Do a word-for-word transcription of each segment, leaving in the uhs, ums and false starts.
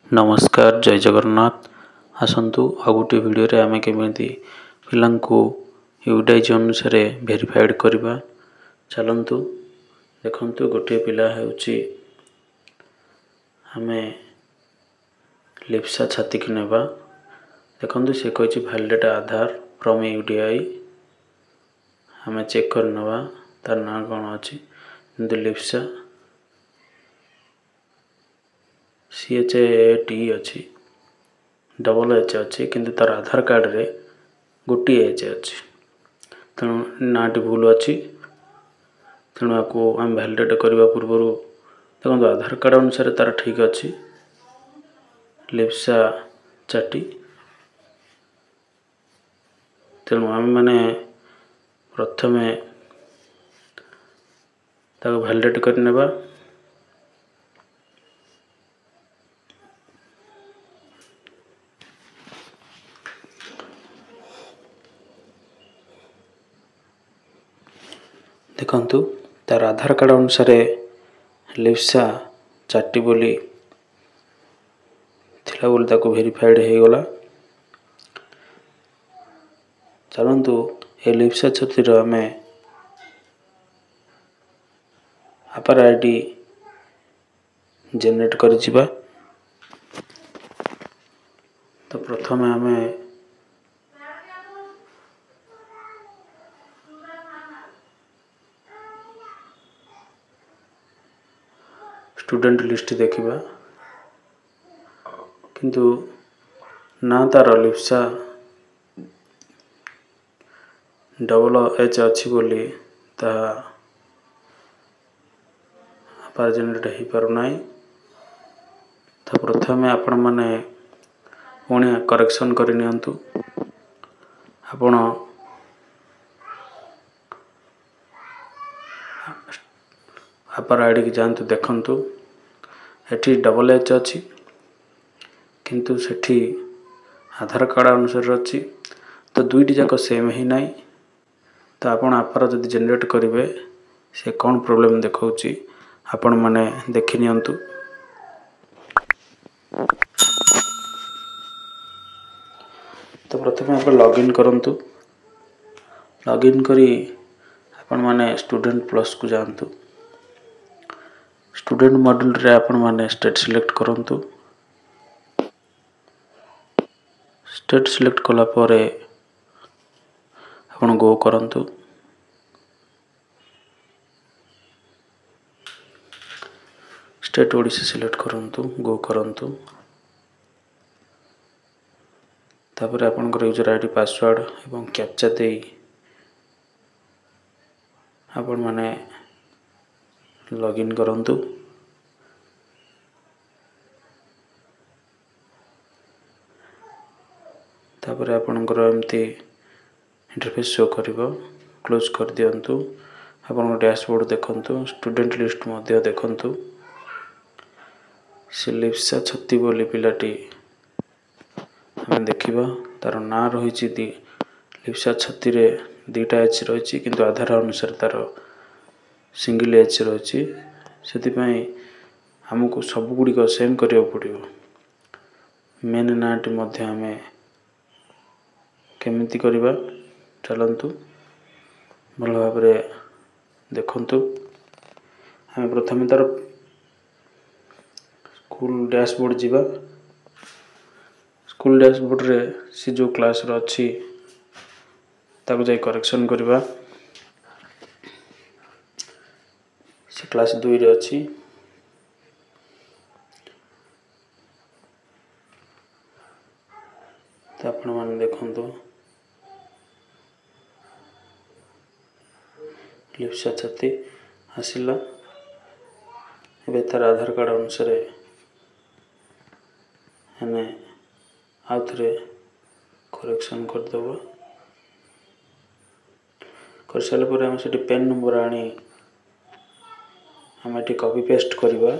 नमस्कार जय जगन्नाथ आसतु आ गोटे भिडियो आम केमी पिला यूडाइज अनुसार भेरीफाइड करवा चलतु देखु गोटे पिला हूँ आम लिप्सा छाती की नेबा देखु से कही भैलिडेट आधार फ्रॉम यूडीआई आम चेक कर नवा तार ना कौन अच्छी Lipsa C H A T अच्छी डबल एच अच्छी किंतु तार आधार कार्ड रे गोटे एच अच्छी तेणु नाटी भूल अच्छी तेणु आपको आम भैलिडेट करने पूर्व देखो आधार कार्ड अनुसार तार ठीक अच्छी लिप्सा चाटी तेणु आम मैंने प्रथम भैलिडेट करने देखु तार आधार कार्ड अनुसार लिप्सा चाटी बोली थिला बोली ताको वेरीफाइड हो गला चलतु ए लिप्सा छतिर आम आपार आईडी जेनेरेट कर जिबा तो प्रथम आम स्टूडेंट लिस्ट देखा किंतु ना तार लिप्सा डबल एच अच्छी बोली आपार जेनेरेट हो पारना तो प्रथम आपण मैंने पुणी करेक्शन करनी आपण आपार आईडी की जातु देखु एटी डबल एच अच्छी किंतु सेठी आधार कार्ड अनुसार अच्छी तो दुईटी जाक सेम ही ना तो आपण आपार जब जेनेरेट करेंगे से कौन प्रोब्लेम देखा आपण मैंने देखि नियंतु तो प्रथम आप लॉगिन करंतु लॉगिन करी आपण मैंने स्टूडेंट प्लस को जानतु स्टूडेंट मॉड्यूल रे आपण मैंने स्टेट सिलेक्ट करंतु स्टेट सिलेक्ट कला परे आपण गो करंतु स्टेट ओडिशा सिलेक्ट करंतु गो करंतु तापर आपनकर यूजर आईडी पासवर्ड एवं कैप्चा दे आपण माने लॉगिन करंतु तापर आपनकर एमती इंटरफेस शो करिवो क्लोज कर दियंतु आपन डैशबोर्ड देखंतु स्टूडेंट लिस्ट मध्य देखंतु से लिप्सा छत्ती बोली पिलाटी आम देखा तार ना रही दी लिप्सा छत्ती रे दीटा एच रही किंतु आधार अनुसार तार सिंगल एच रही से आमको सबुगुड़िक सेम करिया पड़ो मेन नाटी मध्य आम केमिति करिबा चलतु भल भाव देखंतु आम प्रथम तार स्कूल डैशबोर्ड जीवा स्कूल डैशबोर्ड रे सी जो क्लास रो अच्छी ताको जाई करेक्शन करवा से क्लास दुई रे अच्छी तो आपण माने देखंतु लिप्सा छाती आसिला एबे तार आधार कार्ड अनुसार हमें आउ थे करेक्शन करदेव कर सारे आम से पेन नंबर आनी आम ये कॉपी पेस्ट करवा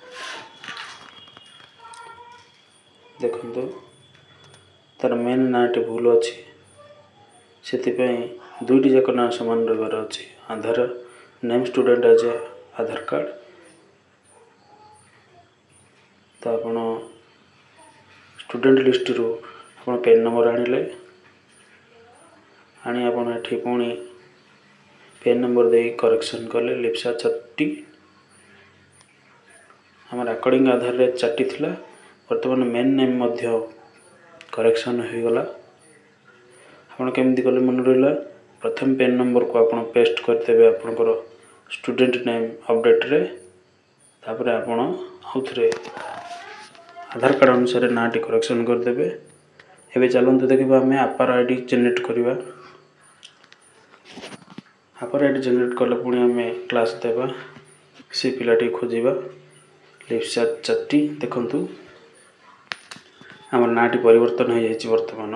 देखंतु तार मेन नाटी भूल अच्छी से दुईटी जाक ना सामान रही अच्छी Aadhaar name student as Aadhaar card तो आप स्टूडेंट लिस्ट रू आपण पेन नंबर आनिले आनी आपण एठी पुणी पेन नंबर दे करेक्शन कले लिप्सा चार्टी आम रेकर्डिंग आधार रे चार्टी थिला वर्तमान मेन नेम मध्य करेक्शन हो गला। आपण केमती कले मन रहिला प्रथम पेन नंबर को आपण पेस्ट करदेबे आपनकर स्टूडेंट नेम अपडेट रे तापर आपण आउथरे आधार कार्ड अनुसार नाटी करेक्शन करदेबे। एबे चलंतु देखिबा हमें अपर आईडी जनरेट करबा। अपर आईडी जनरेट कले पुणी हमें क्लास देबा से पिलाटी खोजिबा लिप्सा चार्टी देखंतु हमर नाटी परिवर्तन हो जाइछि। वर्तमान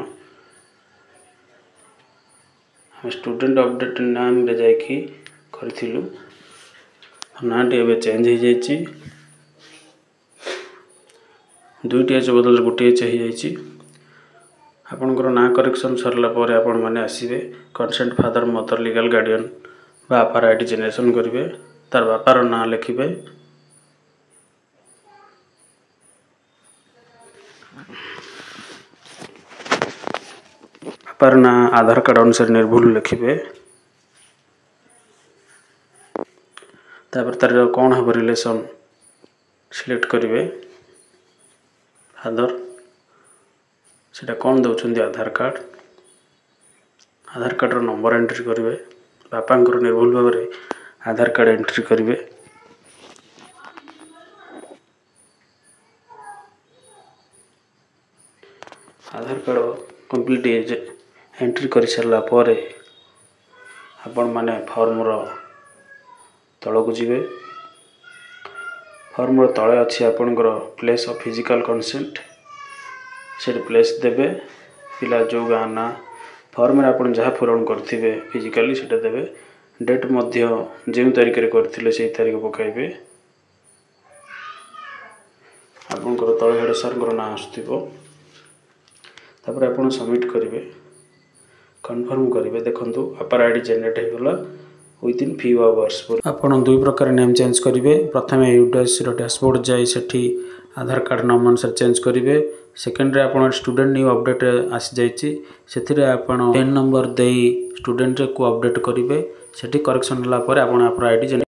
हम स्टूडेंट अपडेट नाम रे जाई कि करथिलु नाटी एबे चेंज हो जाइछि। दुईटी एच बदल गोटे एच हो जाइछि। आपनकर ना करेक्शन सरला परे आपण माने आसीबे consent father mother legal guardian बा अपर आईडी जनरेशन करिवे तार बापार ना लिखिबे बापार ना आधार कार्ड अनुसार निर्भुल लिखिबे तापर तार कोन हबो रिलेशन सिलेक्ट करिवे फादर सेटा कौन दौरान Aadhaar card Aadhaar card number entry करेंगे बापा निर्भुल भाव में आधार कार्ड एंट्री करेंगे। Aadhaar card complete as entry कर सारा पर आपण माने फॉर्म रो तल को जीवे। फॉर्म रो तले अच्छी आपणकर प्लेस ऑफ फिजिकल कंसेंट से प्लेस देवे पिला जो गाँ ना फॉर्म में आपन जहाँ पूरण करथिबे फिजिकली सेटा देवे डेट मध्य जो तारिख रे करथिले से तारिख पकाइबे आपनकर तळे हेड सरकर ना आसथिबो तापर आपन सबमिट करिवे कन्फर्म करिवे। देखंतु अपर आईडी जनरेट हो गला विथ इन फ्यू आवर्स। आपन दुई प्रकार नेम चेंज करिवे प्रथमे यूडीएस रो डैशबोर्ड जाई सेठी आधार कार्ड नाम अनुसार चेंज करिवे। सेकेंड रे आपण स्टूडेंट न्यू अपडेट आसी जाइछि सेथिरे आपण पेन नंबर देई स्टूडेंट को अपडेट करिवे सेठी करेक्शन होला परे आपण अपर आईडी